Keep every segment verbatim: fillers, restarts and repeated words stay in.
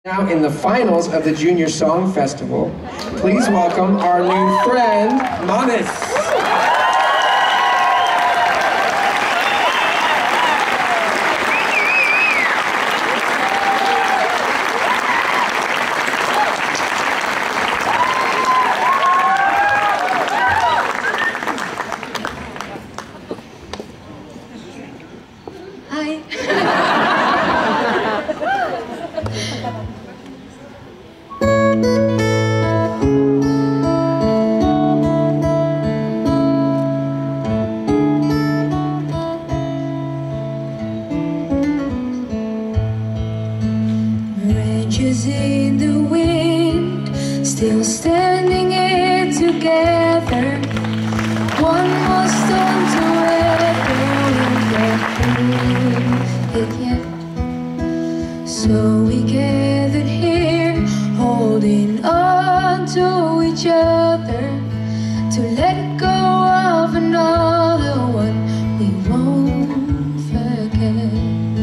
Now in the finals of the Junior Song Festival, please welcome our new friend, Manis. Hi. Branches in the wind, still standing here together. One more stone to it yet. So we gathered here, holding on to each other, to let go of another one we won't forget.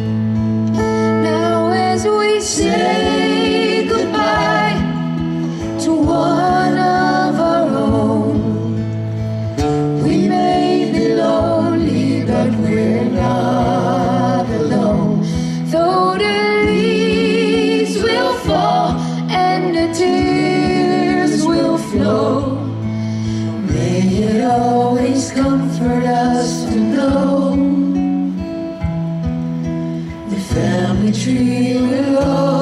Now as we say goodbye to one of our own, we may be lonely, but we're not alone. Though the leaves will fall and the tears will flow, may it always comfort us to know the family tree will always